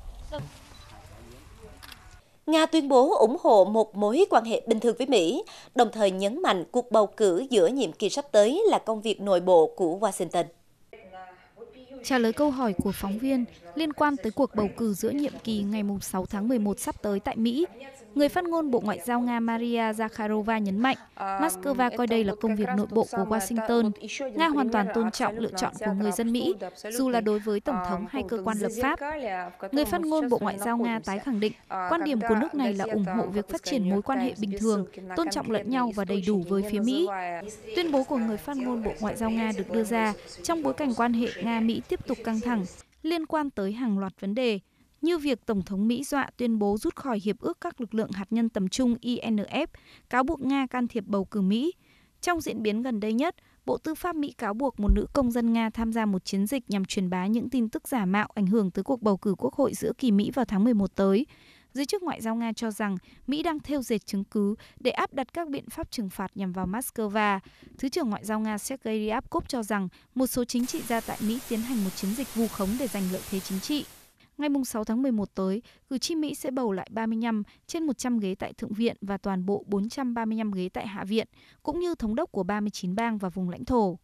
Nga tuyên bố ủng hộ một mối quan hệ bình thường với Mỹ, đồng thời nhấn mạnh cuộc bầu cử giữa nhiệm kỳ sắp tới là công việc nội bộ của Washington. Trả lời câu hỏi của phóng viên liên quan tới cuộc bầu cử giữa nhiệm kỳ ngày 6 tháng 11 sắp tới tại Mỹ, người phát ngôn Bộ Ngoại giao Nga Maria Zakharova nhấn mạnh Moscow coi đây là công việc nội bộ của Washington. Nga hoàn toàn tôn trọng lựa chọn của người dân Mỹ, dù là đối với Tổng thống hay cơ quan lập pháp. Người phát ngôn Bộ Ngoại giao Nga tái khẳng định quan điểm của nước này là ủng hộ việc phát triển mối quan hệ bình thường, tôn trọng lẫn nhau và đầy đủ với phía Mỹ. Tuyên bố của người phát ngôn Bộ Ngoại giao Nga được đưa ra trong bối cảnh quan hệ Nga-Mỹ tiếp tục căng thẳng liên quan tới hàng loạt vấn đề, như việc Tổng thống Mỹ dọa tuyên bố rút khỏi Hiệp ước các lực lượng hạt nhân tầm trung INF, cáo buộc Nga can thiệp bầu cử Mỹ. Trong diễn biến gần đây nhất, Bộ Tư pháp Mỹ cáo buộc một nữ công dân Nga tham gia một chiến dịch nhằm truyền bá những tin tức giả mạo ảnh hưởng tới cuộc bầu cử Quốc hội giữa kỳ Mỹ vào tháng 11 tới. Giới chức Ngoại giao Nga cho rằng Mỹ đang thêu dệt chứng cứ để áp đặt các biện pháp trừng phạt nhằm vào Moscow. Thứ trưởng Ngoại giao Nga Sergei Ryabkov cho rằng một số chính trị gia tại Mỹ tiến hành một chiến dịch vu khống để giành lợi thế chính trị. Ngày 6 tháng 11 tới, cử tri Mỹ sẽ bầu lại 35 trên 100 ghế tại Thượng viện và toàn bộ 435 ghế tại Hạ viện, cũng như thống đốc của 39 bang và vùng lãnh thổ.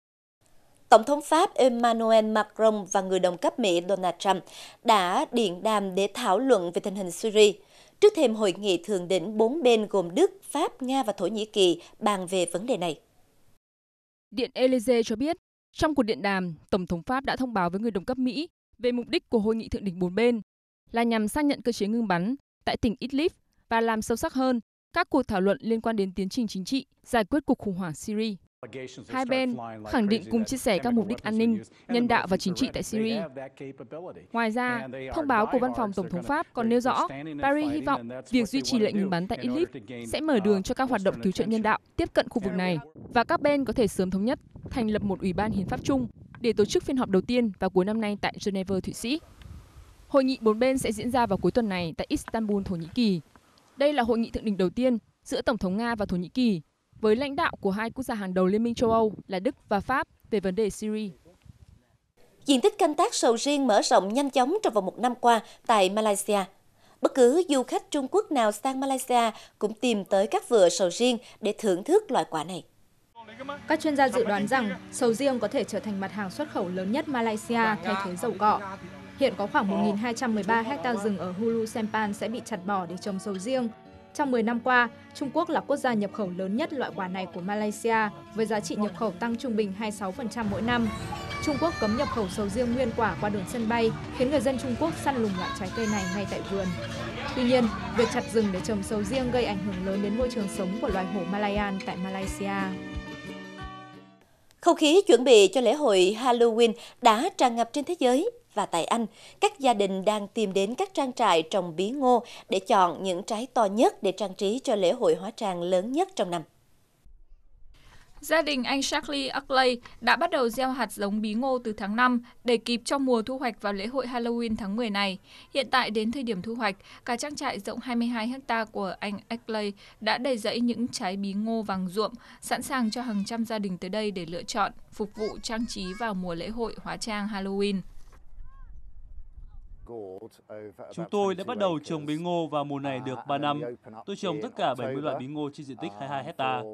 Tổng thống Pháp Emmanuel Macron và người đồng cấp Mỹ Donald Trump đã điện đàm để thảo luận về tình hình Syria, trước thềm hội nghị thượng đỉnh 4 bên gồm Đức, Pháp, Nga và Thổ Nhĩ Kỳ bàn về vấn đề này. Điện Élysée cho biết, trong cuộc điện đàm, Tổng thống Pháp đã thông báo với người đồng cấp Mỹ về mục đích của hội nghị thượng đỉnh 4 bên là nhằm xác nhận cơ chế ngưng bắn tại tỉnh Idlib và làm sâu sắc hơn các cuộc thảo luận liên quan đến tiến trình chính trị, giải quyết cuộc khủng hoảng Syria. Hai bên khẳng định cùng chia sẻ các mục đích an ninh, nhân đạo và chính trị tại Syria. Ngoài ra, thông báo của Văn phòng Tổng thống Pháp còn nêu rõ Paris hy vọng việc duy trì lệnh ngừng bắn tại Idlib sẽ mở đường cho các hoạt động cứu trợ nhân đạo tiếp cận khu vực này và các bên có thể sớm thống nhất thành lập một ủy ban hiến pháp chung để tổ chức phiên họp đầu tiên vào cuối năm nay tại Geneva, Thụy Sĩ. Hội nghị 4 bên sẽ diễn ra vào cuối tuần này tại Istanbul, Thổ Nhĩ Kỳ. Đây là hội nghị thượng đỉnh đầu tiên giữa Tổng thống Nga và Thổ Nhĩ Kỳ với lãnh đạo của hai quốc gia hàng đầu Liên minh châu Âu là Đức và Pháp về vấn đề Syria. Diện tích canh tác sầu riêng mở rộng nhanh chóng trong vòng một năm qua tại Malaysia. Bất cứ du khách Trung Quốc nào sang Malaysia cũng tìm tới các vựa sầu riêng để thưởng thức loại quả này. Các chuyên gia dự đoán rằng sầu riêng có thể trở thành mặt hàng xuất khẩu lớn nhất Malaysia thay thế dầu cọ. Hiện có khoảng 1.213 ha rừng ở Hulu Sempan sẽ bị chặt bỏ để trồng sầu riêng. Trong 10 năm qua, Trung Quốc là quốc gia nhập khẩu lớn nhất loại quả này của Malaysia, với giá trị nhập khẩu tăng trung bình 26% mỗi năm. Trung Quốc cấm nhập khẩu sầu riêng nguyên quả qua đường sân bay, khiến người dân Trung Quốc săn lùng loại trái cây này ngay tại vườn. Tuy nhiên, việc chặt rừng để trồng sầu riêng gây ảnh hưởng lớn đến môi trường sống của loài hổ Malayan tại Malaysia. Không khí chuẩn bị cho lễ hội Halloween đã tràn ngập trên thế giới. Và tại Anh, các gia đình đang tìm đến các trang trại trồng bí ngô để chọn những trái to nhất để trang trí cho lễ hội hóa trang lớn nhất trong năm. Gia đình anh Charlie Ackley đã bắt đầu gieo hạt giống bí ngô từ tháng 5 để kịp cho mùa thu hoạch vào lễ hội Halloween tháng 10 này. Hiện tại đến thời điểm thu hoạch, cả trang trại rộng 22 ha của anh Ackley đã đầy rẫy những trái bí ngô vàng ruộm, sẵn sàng cho hàng trăm gia đình tới đây để lựa chọn, phục vụ trang trí vào mùa lễ hội hóa trang Halloween. Chúng tôi đã bắt đầu trồng bí ngô vào mùa này được 3 năm. Tôi trồng tất cả 70 loại bí ngô trên diện tích 22 hectare.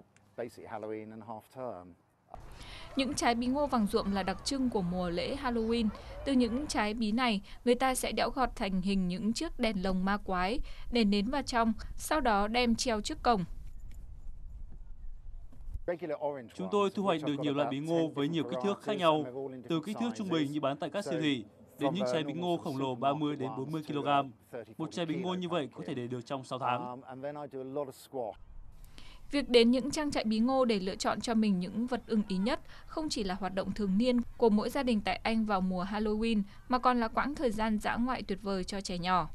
Những trái bí ngô vàng ruộm là đặc trưng của mùa lễ Halloween. Từ những trái bí này, người ta sẽ đẽo gọt thành hình những chiếc đèn lồng ma quái, để nến vào trong, sau đó đem treo trước cổng. Chúng tôi thu hoạch được nhiều loại bí ngô với nhiều kích thước khác nhau, từ kích thước trung bình như bán tại các siêu thị, đến những trái bí ngô khổng lồ 30 đến 40 kg. Một trái bí ngô như vậy có thể để được trong 6 tháng. Việc đến những trang trại bí ngô để lựa chọn cho mình những vật ưng ý nhất không chỉ là hoạt động thường niên của mỗi gia đình tại Anh vào mùa Halloween, mà còn là quãng thời gian dã ngoại tuyệt vời cho trẻ nhỏ.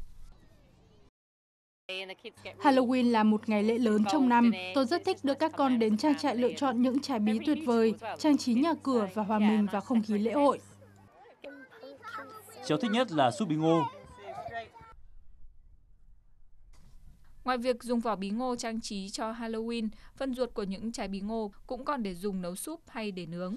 Halloween là một ngày lễ lớn trong năm. Tôi rất thích đưa các con đến trang trại lựa chọn những trái bí tuyệt vời, trang trí nhà cửa và hòa mình vào không khí lễ hội. Cháu thích nhất là súp bí ngô. Ngoài việc dùng vỏ bí ngô trang trí cho Halloween, phân ruột của những trái bí ngô cũng còn để dùng nấu súp hay để nướng.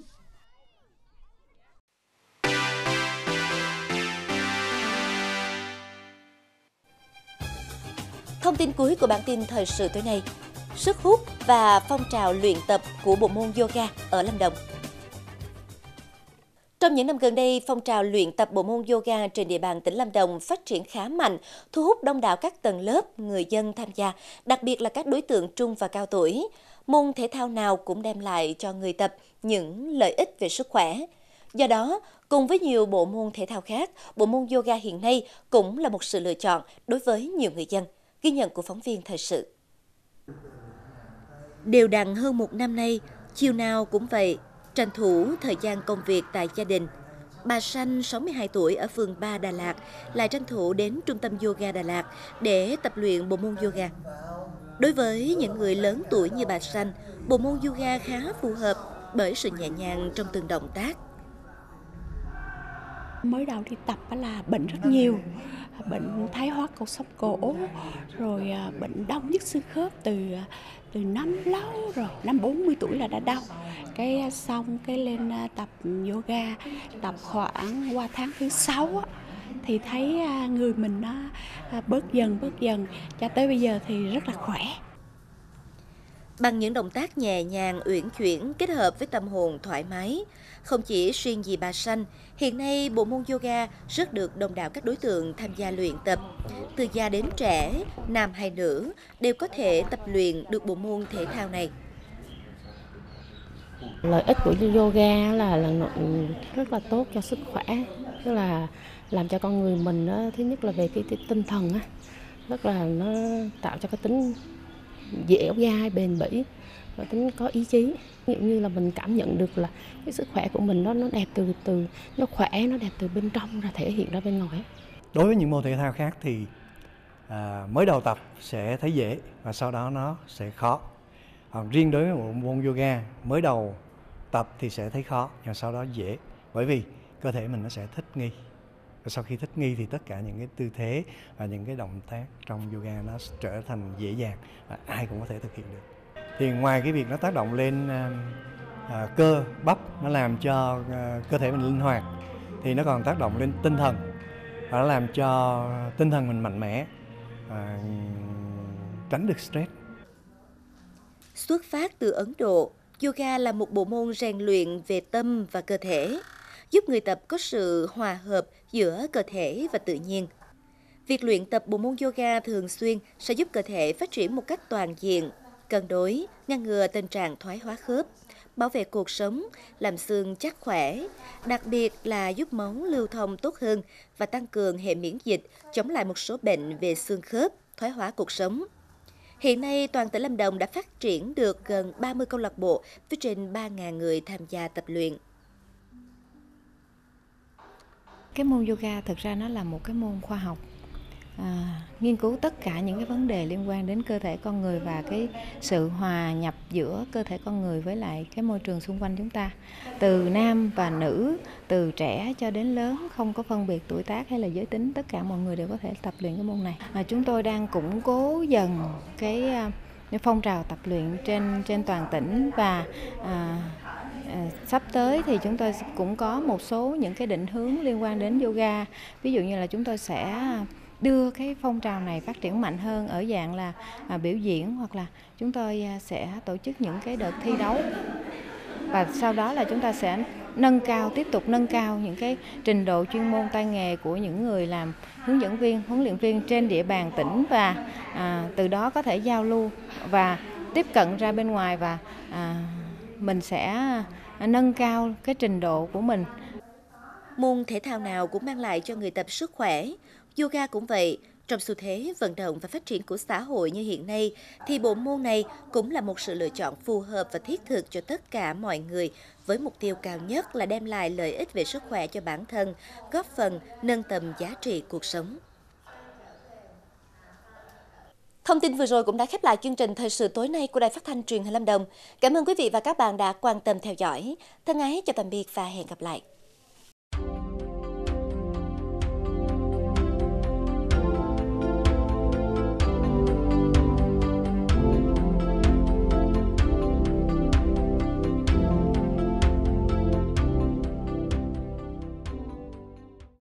Thông tin cuối của bản tin thời sự tối nay. Sức hút và phong trào luyện tập của bộ môn yoga ở Lâm Đồng. Trong những năm gần đây, phong trào luyện tập bộ môn yoga trên địa bàn tỉnh Lâm Đồng phát triển khá mạnh, thu hút đông đảo các tầng lớp, người dân tham gia, đặc biệt là các đối tượng trung và cao tuổi. Môn thể thao nào cũng đem lại cho người tập những lợi ích về sức khỏe. Do đó, cùng với nhiều bộ môn thể thao khác, bộ môn yoga hiện nay cũng là một sự lựa chọn đối với nhiều người dân. Ghi nhận của phóng viên thời sự. Đều đặn hơn một năm nay, chiều nào cũng vậy, tranh thủ thời gian công việc tại gia đình, bà Sanh, 62 tuổi ở phường 3 Đà Lạt, lại tranh thủ đến trung tâm yoga Đà Lạt để tập luyện bộ môn yoga. Đối với những người lớn tuổi như bà Sanh, bộ môn yoga khá phù hợp bởi sự nhẹ nhàng trong từng động tác. Mới đầu đi tập là bệnh rất nhiều, bệnh thoái hóa cột sống cổ, rồi bệnh đau nhức xương khớp từ năm lâu rồi, năm 40 tuổi là đã đau. Cái xong cái lên tập yoga, tập khoảng qua tháng thứ 6 thì thấy người mình nó bớt dần, cho tới bây giờ thì rất là khỏe. Bằng những động tác nhẹ nhàng, uyển chuyển kết hợp với tâm hồn thoải mái, không chỉ riêng gì bà Sanh, hiện nay bộ môn yoga rất được đông đảo các đối tượng tham gia luyện tập. Từ già đến trẻ, nam hay nữ đều có thể tập luyện được bộ môn thể thao này. Lợi ích của yoga là rất là tốt cho sức khỏe, tức là làm cho con người mình thứ nhất là về cái tinh thần rất là nó tạo cho cái tính dẻo dai, bền bỉ và tính có ý chí. Như là mình cảm nhận được là cái sức khỏe của mình nó đẹp từ nó khỏe, nó đẹp từ bên trong ra thể hiện ra bên ngoài. Đối với những môn thể thao khác thì mới đầu tập sẽ thấy dễ và sau đó nó sẽ khó. Riêng đối với một môn yoga mới đầu tập thì sẽ thấy khó nhưng sau đó dễ, bởi vì cơ thể mình nó sẽ thích nghi. Và sau khi thích nghi thì tất cả những cái tư thế và những cái động tác trong yoga nó trở thành dễ dàng và ai cũng có thể thực hiện được. Thì ngoài cái việc nó tác động lên cơ bắp, nó làm cho cơ thể mình linh hoạt, thì nó còn tác động lên tinh thần và nó làm cho tinh thần mình mạnh mẽ, tránh được stress. Xuất phát từ Ấn Độ, yoga là một bộ môn rèn luyện về tâm và cơ thể, giúp người tập có sự hòa hợp giữa cơ thể và tự nhiên. Việc luyện tập bộ môn yoga thường xuyên sẽ giúp cơ thể phát triển một cách toàn diện, cân đối, ngăn ngừa tình trạng thoái hóa khớp, bảo vệ cột sống, làm xương chắc khỏe, đặc biệt là giúp máu lưu thông tốt hơn và tăng cường hệ miễn dịch, chống lại một số bệnh về xương khớp, thoái hóa cột sống. Hiện nay, toàn tỉnh Lâm Đồng đã phát triển được gần 30 câu lạc bộ với trên 3.000 người tham gia tập luyện. Cái môn yoga thực ra nó là một cái môn khoa học, nghiên cứu tất cả những cái vấn đề liên quan đến cơ thể con người và cái sự hòa nhập giữa cơ thể con người với lại cái môi trường xung quanh chúng ta. Từ nam và nữ, từ trẻ cho đến lớn, không có phân biệt tuổi tác hay là giới tính, tất cả mọi người đều có thể tập luyện cái môn này. Chúng tôi đang củng cố dần cái phong trào tập luyện trên toàn tỉnh và sắp tới thì chúng tôi cũng có một số những cái định hướng liên quan đến yoga. Ví dụ như là chúng tôi sẽ đưa cái phong trào này phát triển mạnh hơn ở dạng là biểu diễn, hoặc là chúng tôi sẽ tổ chức những cái đợt thi đấu. Và sau đó là chúng ta sẽ tiếp tục nâng cao những cái trình độ chuyên môn tay nghề của những người làm hướng dẫn viên, huấn luyện viên trên địa bàn tỉnh và từ đó có thể giao lưu và tiếp cận ra bên ngoài và mình sẽ nâng cao cái trình độ của mình. Môn thể thao nào cũng mang lại cho người tập sức khỏe. Yoga cũng vậy. Trong xu thế vận động và phát triển của xã hội như hiện nay, thì bộ môn này cũng là một sự lựa chọn phù hợp và thiết thực cho tất cả mọi người, với mục tiêu cao nhất là đem lại lợi ích về sức khỏe cho bản thân, góp phần nâng tầm giá trị cuộc sống. Thông tin vừa rồi cũng đã khép lại chương trình Thời sự tối nay của Đài Phát thanh Truyền hình Lâm Đồng. Cảm ơn quý vị và các bạn đã quan tâm theo dõi. Thân ái chào tạm biệt và hẹn gặp lại.